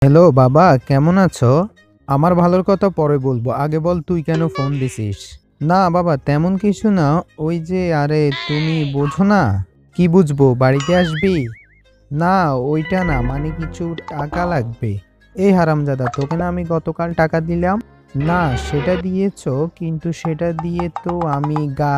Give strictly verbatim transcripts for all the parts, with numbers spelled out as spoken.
Hello বাবা, কেমন আছো? আমার ভালোর কথা পরে বলবো, আগে বল তুই কেন ফোন দিছিস? না বাবা, তেমন কিছু না। ওই যে আরে তুমি বোঝো না। কি বুঝবো, বাড়িতে আসবি? না, ওইটা না, মানে কিছু টাকা লাগবে। এই হারামজাদা, তোকে না আমি গতকাল টাকা দিলাম? না, সেটা দিয়েছো, কিন্তু সেটা দিয়ে তো আমি গা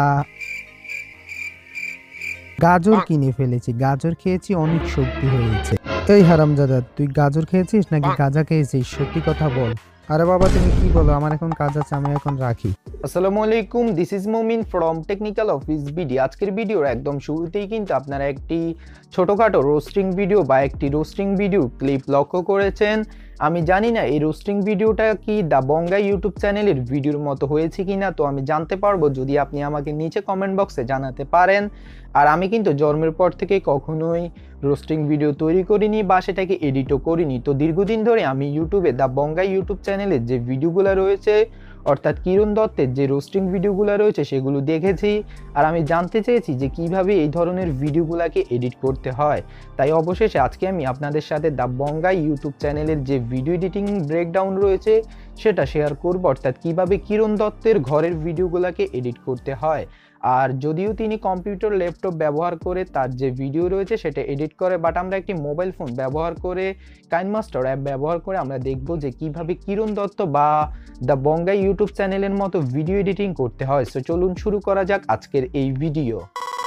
গাজর কিনে ফেলেছি। গাজর খেয়েছি, অনেক শক্তি হয়েছে। এই হারামজাদা, তুই গাজর খেয়েছিস নাকি গাঁজা খেয়েছিস? সত্যি কথা বল। আরে বাবা, তুমি কি বলো? আমার এখন কাজ আছে, আমি এখন রাখি। আসসালামু আলাইকুম, this is Momin from technical office BD. আজকের ভিডিওর একদম শুরুতেই কিন্তু আপনারা একটি ছোটোখাটো রোস্টিং ভিডিও বা একটি রোস্টিং ভিডিও ক্লিপ লক্ষ্য করেছেন। আমি জানি না এই রোস্টিং ভিডিওটা কি দ্য বঙ্গা ইউটিউব চ্যানেলের ভিডিওর মতো হয়েছে কি না, তো আমি জানতে পারবো যদি আপনি আমাকে নিচে কমেন্ট বক্সে জানাতে পারেন। আর আমি কিন্তু জন্মের পর থেকে কখনোই রোস্টিং ভিডিও তৈরি করিনি বা সেটাকে এডিটও করিনি। তো দীর্ঘদিন ধরে আমি ইউটিউবে দ্য বঙ্গা ইউটিউব চ্যানেলের যে ভিডিওগুলো রয়েছে, অর্থাৎ কিরণ দত্তের যে রোস্টিং ভিডিওগুলো রয়েছে সেগুলো দেখেছি। আর আমি জানতে চেয়েছি যে কিভাবে এই ধরনের ভিডিওগুলোকে এডিট করতে হয়। তাই অবশেষে আজকে আমি আপনাদের সাথে দ্য বঙ্গা ইউটিউব চ্যানেলের যে ভিডিও এডিটিং ব্রেকডাউন রয়েছে সেটা শেয়ার করব, অর্থাৎ কিভাবে কিরণ দত্তের ঘরের ভিডিওগুলোকে এডিট করতে হয়। আর যদিও তিনি কম্পিউটার ল্যাপটপ ব্যবহার করে তার যে ভিডিও রয়েছে সেটা এডিট করে, বাট আমরা একটি মোবাইল ফোন ব্যবহার করে কাইনমাস্টার অ্যাপ ব্যবহার করে আমরা দেখব যে কিভাবে কিরণ দত্ত বা দ্য বঙ্গা ইউটিউব চ্যানেলের মতো ভিডিও এডিটিং করতে হয়। সো চলুন শুরু করা যাক আজকের এই ভিডিও।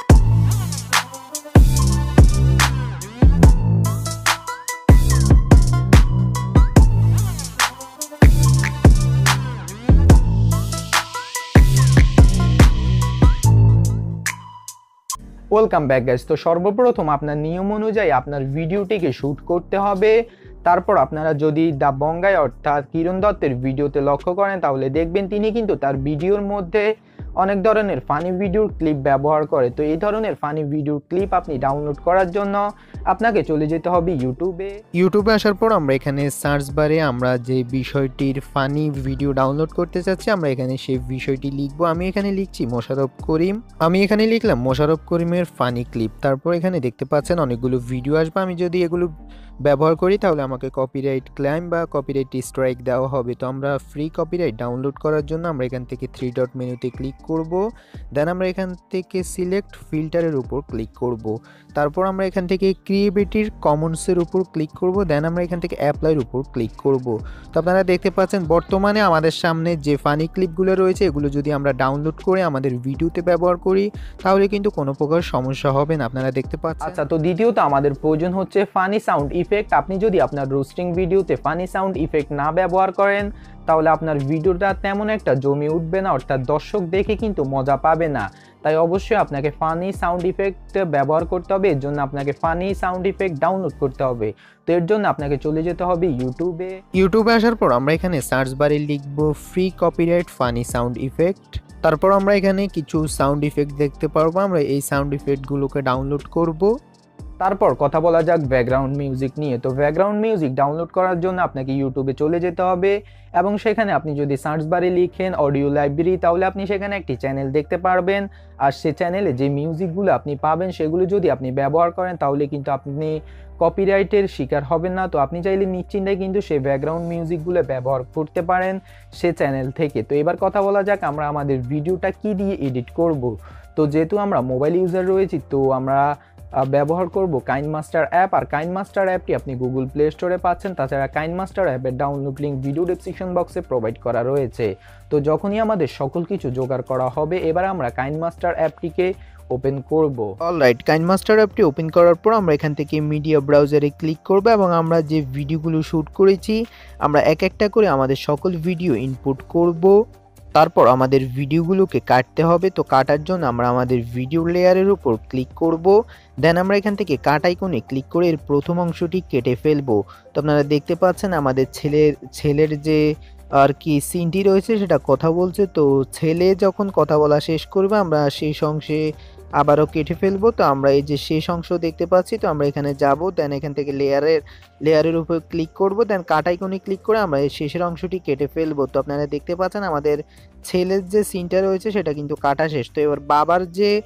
Welcome back guys. তো সর্বপ্রথম আপনার নিয়ম অনুযায়ী আপনার ভিডিওটিকে শ্যুট করতে হবে। তারপর আপনারা যদি দ্য বঙ্গায় অর্থাৎ কিরণ দত্তের ভিডিওতে লক্ষ্য করেন তাহলে দেখবেন তিনি কিন্তু তার ভিডিওর মধ্যে অনেক ধরনের ফানি ভিডিওর ক্লিপ ব্যবহার করে। তো এই ধরনের ফানি ভিডিওর ক্লিপ আপনি ডাউনলোড করার জন্য আপনাকে চলে যেতে হবে ইউটিউবে। ইউটিউবে আসার পর আমরা এখানে সার্চ বারে আমরা যে বিষয়টির ফানি ভিডিও ডাউনলোড করতে চাচ্ছি আমরা এখানে সেই বিষয়টি লিখবো। আমি এখানে লিখছি মোশাররফ করিম। আমি এখানে লিখলাম মোশাররফ করিমের ফানি ক্লিপ। তারপর এখানে দেখতে পাচ্ছেন অনেকগুলো ভিডিও আসবে। আমি যদি এগুলো ব্যবহার করি তাহলে আমাকে কপিরাইট ক্লেম বা কপিরাইট স্ট্রাইক দেওয়া হবে। তো আমরা ফ্রি কপিরাইট ডাউনলোড করার জন্য আমরা এখান থেকে থ্রি ডট মেনুতে ক্লিক করব। দেন আমরা এখান থেকে সিলেক্ট ফিল্টারের উপর ক্লিক করব। তারপর আমরা এখান থেকে ক্রিয়েটিভ কমন্সের উপর ক্লিক করব। দেন আমরা এখান থেকে অ্যাপ্লাইয়ের উপর ক্লিক করব। তো আপনারা দেখতে পাচ্ছেন বর্তমানে আমাদের সামনে যে ফানি ক্লিপগুলো রয়েছে এগুলো যদি আমরা ডাউনলোড করে আমাদের ভিডিওতে ব্যবহার করি তাহলে কিন্তু কোনো প্রকার সমস্যা হবে না। আপনারা দেখতে পাচ্ছেন। আচ্ছা, তো দ্বিতীয়ত আমাদের প্রয়োজন হচ্ছে ফানি সাউন্ড ইফেক্ট। আপনি যদি আপনার রোস্টিং ভিডিওতে ফানি সাউন্ড ইফেক্ট না ব্যবহার করেন তাহলে আপনার ভিডিওটা তেমন একটা জমে উঠবে না, অর্থাৎ দর্শক দেখে কিন্তু মজা পাবে না। তাই অবশ্যই আপনাকে ফানি সাউন্ড ইফেক্ট ব্যবহার করতে হবে। এর জন্য আপনাকে ফানি সাউন্ড ইফেক্ট ডাউনলোড করতে হবে। তো এর জন্য আপনাকে চলে যেতে হবে ইউটিউবে। ইউটিউবে আসার পর আমরা এখানে সার্চ বারে লিখব free copyright funny sound effect. তারপর আমরা এখানে কিছু সাউন্ড ইফেক্ট দেখতে পারবো। আমরা এই সাউন্ড ইফেক্টগুলোকে ডাউনলোড করব। তারপর কথা বলা যাক ব্যাকগ্রাউন্ড মিউজিক নিয়ে। তো ব্যাকগ্রাউন্ড মিউজিক ডাউনলোড করার জন্য আপনাকে ইউটিউবে চলে যেতে হবে এবং সেখানে আপনি যদি সার্চ বারে লিখেন অডিও লাইব্রেরি তাহলে আপনি সেখানে একটি চ্যানেল দেখতে পারবেন। আর সে চ্যানেলে যে মিউজিকগুলো আপনি পাবেন সেগুলো যদি আপনি ব্যবহার করেন তাহলে কিন্তু আপনি কপিরাইটের শিকার হবেন না। তো আপনি চাইলে নিশ্চিন্তায় কিন্তু সেই ব্যাকগ্রাউন্ড মিউজিকগুলো ব্যবহার করতে পারেন সে চ্যানেল থেকে। তো এবার কথা বলা যাক আমরা আমাদের ভিডিওটা কি দিয়ে এডিট করব। তো যেহেতু আমরা মোবাইল ইউজার রয়েছি তো আমরা ব্যবহার করব কাইনমাস্টার অ্যাপ। আর কাইনমাস্টার অ্যাপটি আপনি গুগল প্লে স্টোরে পাচ্ছেন। তাছাড়া কাইনমাস্টার অ্যাপের ডাউনলোড লিঙ্ক ভিডিও ডেসক্রিপশন বক্সে প্রোভাইড করা রয়েছে। তো যখনই আমাদের সকল কিছু জোগাড় করা হবে এবার আমরা কাইনমাস্টার অ্যাপটিকে ওপেন করব। অলরাইট, কাইনমাস্টার অ্যাপটি ওপেন করার পর আমরা এখান থেকে মিডিয়া ব্রাউজারে ক্লিক করব এবং আমরা যে ভিডিওগুলো শ্যুট করেছি আমরা এক একটা করে আমাদের সকল ভিডিও ইনপুট করব। তারপর আমাদের ভিডিওগুলোকে কাটতে হবে। তো কাটার জন্য আমরা আমাদের ভিডিও লেয়ারের উপর ক্লিক করব। দেন আমরা এখান থেকে কাট আইকনে ক্লিক করে এর প্রথম অংশটি কেটে ফেলবো। তো আপনারা দেখতে পাচ্ছেন আমাদের ছেলের ছেলের যে আর কি সিনটি রয়েছে সেটা কথা বলছে। তো ছেলে যখন কথা বলা শেষ করবে আমরা শেষ অংশে আবারও কেটে ফেলবো। তো আমরা এই যে শেষ অংশ দেখতে পাচ্ছি, তো আমরা এখানে যাব। দেন এখান থেকে লেয়ারের লেয়ারের উপর ক্লিক করব। দেন কাট আইকনে ক্লিক করে আমরা এই শেষের অংশটি কেটে ফেলবো। তো আপনারা দেখতে পাচ্ছেন আমাদের ছেলের যে সিনটা রয়েছে সেটা কিন্তু কাটা শেষ। তো এবার বাবার যে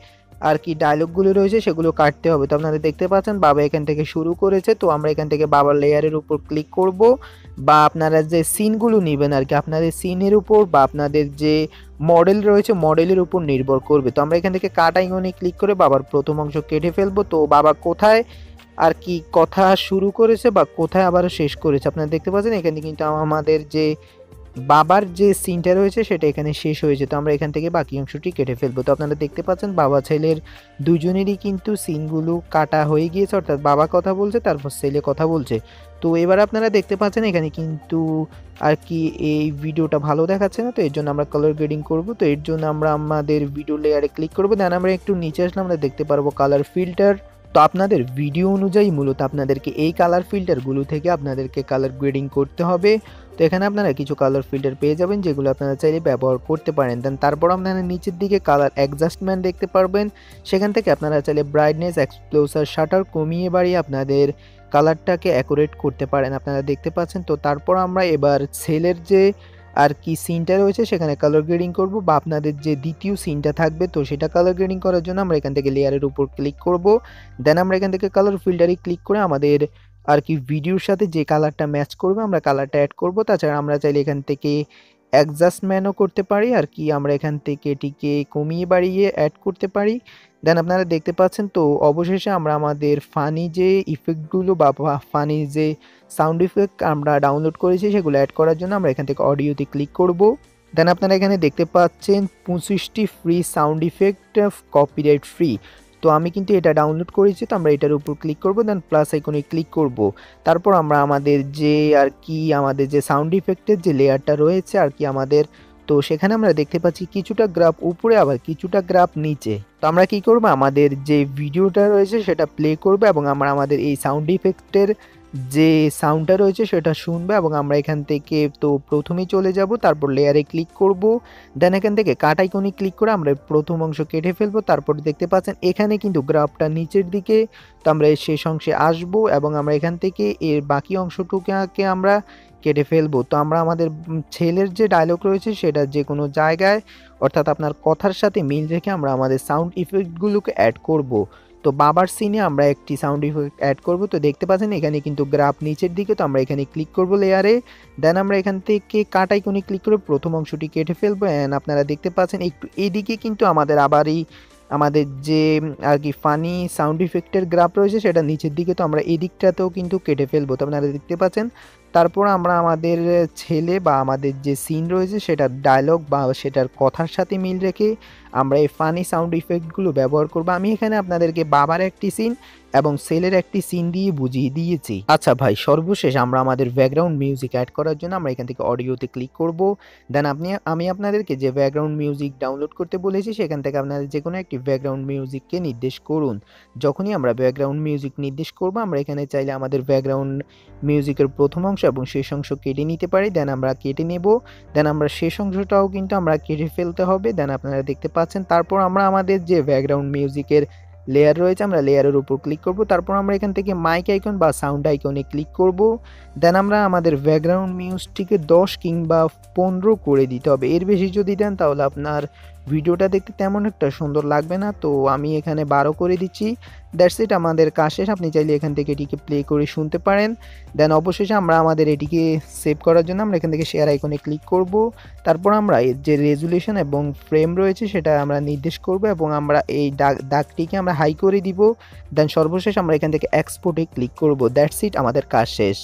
আর কি ডায়লগগুলো রয়েছে সেগুলো কাটতে হবে। তো আপনারা দেখতে পাচ্ছেন বাবা এখান থেকে শুরু করেছে, তো আমরা এখান থেকে বাবার লেয়ারের উপর ক্লিক করব, বা আপনারা যে সিনগুলো নেবেন আর কি আপনাদের সিনের উপর বা আপনাদের যে মডেল রয়েছে মডেলের উপর নির্ভর করবে। তো আমরা এখান থেকে কাট আইকনে ক্লিক করে বাবার প্রথম অংশ কেটে ফেলবো। তো বাবা কোথায় আর কি কথা শুরু করেছে বা কোথায় আবার শেষ করেছে আপনারা দেখতে পাচ্ছেন, এখানে কিন্তু আমাদের যে বাবার যে সিনটা রয়েছে সেটা এখানে শেষ হয়েছে। তো আমরা এখান থেকে বাকি অংশটি কেটে ফেলবো। তো আপনারা দেখতে পাচ্ছেন বাবা ছেলের দুজনেরই কিন্তু সিনগুলো কাটা হয়ে গিয়েছে, অর্থাৎ বাবা কথা বলছে তারপর ছেলে কথা বলছে। তো এবার আপনারা দেখতে পাচ্ছেন এখানে কিন্তু আর কি এই ভিডিওটা ভালো দেখাচ্ছে না, তো এর জন্য আমরা কালার গ্রেডিং করব। তো এর জন্য আমরা আমাদের ভিডিও লেয়ারে ক্লিক করবো, দেন আমরা একটু নিচে আসলে আমরা দেখতে পারবো কালার ফিল্টার। তো আপনাদের ভিডিও অনুযায়ী মূলত আপনাদেরকে এই কালার ফিল্টারগুলো থেকে আপনাদেরকে কালার গ্রেডিং করতে হবে। তো এখানে আপনারা কিছু কালার ফিল্টার পেয়ে যাবেন যেগুলো আপনারা চাইলে ব্যবহার করতে পারেন। দেন তারপর আপনারা নিচের দিকে কালার অ্যাডজাস্টমেন্ট দেখতে পারবেন, সেখান থেকে আপনারা চাইলে ব্রাইটনেস, এক্সপ্লোসার, শাটার কমিয়ে বাড়িয়ে আপনাদের কালারটাকে অ্যাকুরেট করতে পারেন। আপনারা দেখতে পাচ্ছেন। তো তারপর আমরা এবার ছেলের যে আর কি সিনটা রয়েছে সেখানে কালার গ্রেডিং করব, বা আপনাদের যে দ্বিতীয় সিনটা থাকবে তো সেটা কালার গ্রেডিং করার জন্য আমরা এখান থেকে লেয়ারের উপর ক্লিক করব। দেন আমরা এখান থেকে কালার ফিল্টারে ক্লিক করে আমাদের আর কি ভিডিওর সাথে যে কালারটা ম্যাচ করবে আমরা কালারটা অ্যাড করব। তাছাড়া আমরা চাইলে এখান থেকে অ্যাডজাস্টমেন্টও করতে পারি আর কি আমরা এখান থেকে এটিকে কমিয়ে বাড়িয়ে অ্যাড করতে পারি। দেন আপনারা দেখতে পাচ্ছেন। তো অবশেষে আমরা আমাদের ফানি যে ইফেক্টগুলো বা ফানি যে সাউন্ড ইফেক্ট আমরা ডাউনলোড করেছি সেগুলো অ্যাড করার জন্য আমরা এখান থেকে অডিওতে ক্লিক করব। দেন আপনারা এখানে দেখতে পাচ্ছেন পঁচিশটি free sound effect copyright free. তো আমি কিন্তু এটা ডাউনলোড করেছি, তো আমরা এটার উপর ক্লিক করব, দেন প্লাস আইকনে ক্লিক করব। তারপর আমরা আমাদের যে আর কি আমাদের যে সাউন্ড ইফেক্টের যে লেয়ারটা রয়েছে আর কি আমাদের, তো সেখানে আমরা দেখতে পাচ্ছি কিছুটা গ্রাফ উপরে আবার কিছুটা গ্রাফ নিচে। তো আমরা কি করব আমাদের যে ভিডিওটা রয়েছে সেটা প্লে করব এবং আমরা আমাদের এই সাউন্ড ইফেক্টের যে সাউন্ডটা রয়েছে সেটা শুনবে এবং আমরা এখান থেকে তো প্রথমেই চলে যাব, তারপর লেয়ারে ক্লিক করব, দেন এখান থেকে কাট আইকনে ক্লিক করে আমরা প্রথম অংশ কেটে ফেলবো। তারপর দেখতে পাচ্ছেন এখানে কিন্তু গ্রাফটা নিচের দিকে, তো আমরা এই শেষ অংশে আসব এবং আমরা এখান থেকে এর বাকি অংশটুকুকে আমরা কেটে ফেলবো। তো আমরা আমাদের ছেলের যে ডায়লগ রয়েছে সেটা যে কোনো জায়গায় অর্থাৎ আপনার কথার সাথে মিল রেখে আমরা আমাদের সাউন্ড ইফেক্টগুলোকে অ্যাড করব। তো বাবার সিনে আমরা একটি সাউন্ড ইফেক্ট অ্যাড করব। তো দেখতে পাচ্ছেন এখানে কিন্তু গ্রাফ নিচের দিকে, তো আমরা এখানে ক্লিক করব লেয়ারে, দেন আমরা এখান থেকে কাট আইকনে ক্লিক করে প্রথম অংশটি কেটে ফেলবো। অ্যান্ড আপনারা দেখতে পাচ্ছেন একটু এদিকে কিন্তু আমাদের আবারই আমাদের যে আর কি ফানি সাউন্ড ইফেক্টের গ্রাফ রয়েছে সেটা নিচের দিকে, তো আমরা এই দিকটাতেও কিন্তু কেটে ফেলবো। তো আপনারা দেখতে পাচ্ছেন। তারপর আমরা আমাদের ছেলে বা আমাদের যে সিন রয়েছে সেটার ডায়লগ বা সেটার কথার সাথে মিল রেখে আমরা এই ফানি সাউন্ড ইফেক্টগুলো ব্যবহার করব। আমি এখানে আপনাদেরকে বাবার একটি সিন এবং ছেলের একটি সিন দিয়ে বুঝিয়ে দিয়েছি। আচ্ছা ভাই, সর্বশেষ আমরা আমাদের ব্যাকগ্রাউন্ড মিউজিক অ্যাড করার জন্য আমরা এখান থেকে অডিওতে ক্লিক করব। দেন আপনি আমি আপনাদেরকে যে ব্যাকগ্রাউন্ড মিউজিক ডাউনলোড করতে বলেছি সেখান থেকে আপনাদের যে কোনো একটি ব্যাকগ্রাউন্ড মিউজিককে নির্দেশ করুন। যখনই আমরা ব্যাকগ্রাউন্ড মিউজিক নির্দেশ করব আমরা এখানে চাইলে আমাদের ব্যাকগ্রাউন্ড মিউজিকের প্রথম অংশ এবং শেষ অংশ কেটে নিতে পারি। দেন আমরা কেটে নেব, দেন আমরা শেষ অংশটাও কিন্তু আমরা কেটে ফেলতে হবে। দেন আপনারা দেখতে পাচ্ছেন। তারপর আমরা আমাদের যে ব্যাকগ্রাউন্ড মিউজিকের লেয়ার রয়েছে আমরা লেয়ারের উপর ক্লিক করব। তারপর আমরা এখান থেকে মাইক আইকন বা সাউন্ড আইকনে ক্লিক করব। দেন আমরা আমাদের ব্যাকগ্রাউন্ড মিউজিককে দশ কিংবা পনেরো করে দিতে হবে। এর বেশি যদি দেন তাহলে আপনার ভিডিওটা দেখতে তেমন একটা সুন্দর লাগবে না। তো আমি এখানে বারো করে দিচ্ছি। দ্যাটস ইট, আমাদের কাজ শেষ। আপনি চাইলে এখান থেকে এটিকে প্লে করে শুনতে পারেন। দেন অবশেষে আমরা আমাদের এটিকে সেভ করার জন্য আমরা এখান থেকে শেয়ার আইকনে ক্লিক করব। তারপর আমরা এর যে রেজুলেশন এবং ফ্রেম রয়েছে সেটা আমরা নির্দেশ করব এবং আমরা এই দাগ দাগটিকে আমরা হাই করে দিব। দেন সর্বশেষ আমরা এখান থেকে এক্সপোর্টে ক্লিক করব। দ্যাটস ইট, আমাদের কাজ শেষ।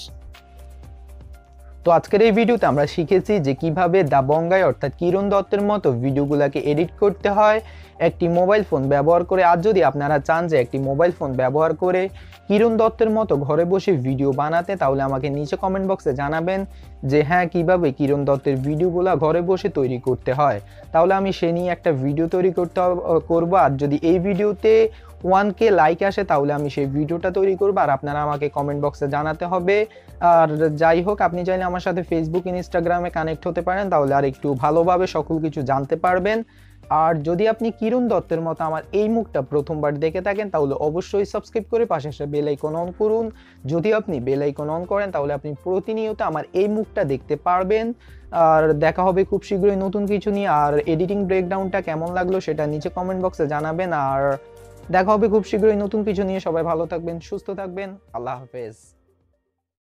তো আজকের এই ভিডিওতে আমরা শিখেছি যে কিভাবে দা বঙ্গাই অর্থাৎ কিরণ দত্তের মতো ভিডিওগুলোকে এডিট করতে হয় একটি মোবাইল ফোন ব্যবহার করে। আর যদি আপনারা চান যে একটি মোবাইল ফোন ব্যবহার করে কিরণ দত্তের মতো ঘরে বসে ভিডিও বানাতে, তাহলে আমাকে নিচে কমেন্ট বক্সে জানাবেন যে হ্যাঁ কিভাবে কিরণ দত্তের ভিডিওগুলো ঘরে বসে তৈরি করতে হয়। তাহলে আমি সে নিয়ে একটা ভিডিও তৈরি করতে করবো। আর যদি এই ভিডিওতে ওয়ান কে লাইক আসে তাহলে আমি সেই ভিডিওটা তৈরি করবো আর আপনারা আমাকে কমেন্ট বক্সে জানাতে হবে। আর যাই হোক, আপনি চাইলে আমার সাথে ফেসবুক ইনস্টাগ্রামে কানেক্ট হতে পারেন, তাহলে আর একটু ভালোভাবে সকল কিছু জানতে পারবেন। আর যদি আপনি কিরণ দত্তের মতো আমার এই মুখটা প্রথমবার দেখে থাকেন তাহলে অবশ্যই সাবস্ক্রাইব করে পাশে এসে বেল আইকন অন করুন। যদি আপনি বেল আইকন অন করেন তাহলে আপনি প্রতিনিয়ত আমার এই মুখটা দেখতে পারবেন। আর দেখা হবে খুব শীঘ্রই নতুন কিছু নিয়ে। আর এডিটিং ব্রেকডাউনটা কেমন লাগলো সেটা নিচে কমেন্ট বক্সে জানাবেন। আর দেখা হবে খুব শীঘ্রই নতুন কিছু নিয়ে। সবাই ভালো থাকবেন, সুস্থ থাকবেন। আল্লাহ হাফেজ।